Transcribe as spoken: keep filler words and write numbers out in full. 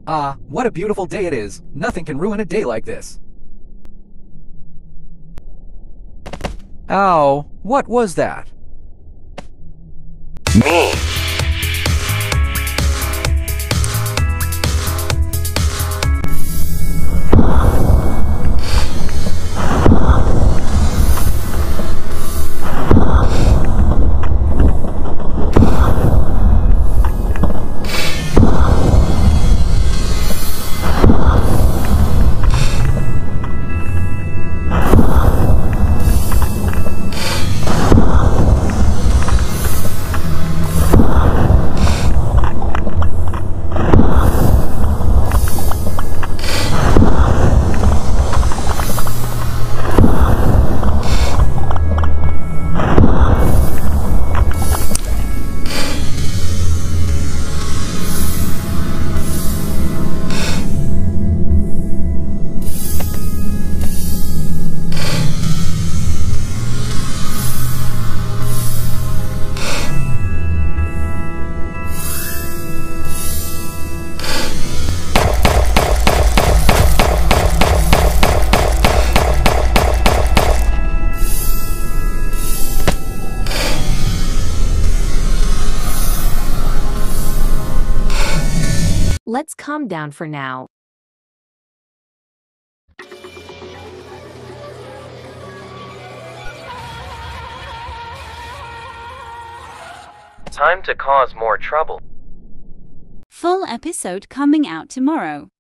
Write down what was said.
Ah, what a beautiful day it is. Nothing can ruin a day like this. Ow, what was that? Me. Let's calm down for now. Time to cause more trouble. Full episode coming out tomorrow.